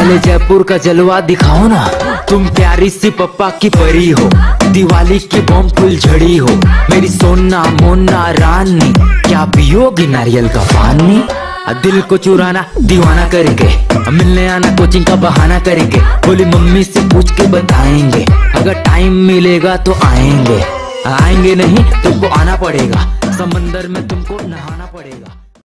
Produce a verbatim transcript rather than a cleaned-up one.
पहले जयपुर का जलवा दिखाओ ना। तुम प्यारी सी पप्पा की परी हो, दिवाली की बम फुल झड़ी हो। मेरी सोना मोना रानी, क्या पियोगी नारियल का पानी। दिल को चुराना दीवाना करेंगे, मिलने आना कोचिंग का बहाना करेंगे। बोली मम्मी से पूछ के बताएंगे, अगर टाइम मिलेगा तो आएंगे। आएंगे नहीं तुमको आना पड़ेगा, समंदर में तुमको नहाना पड़ेगा।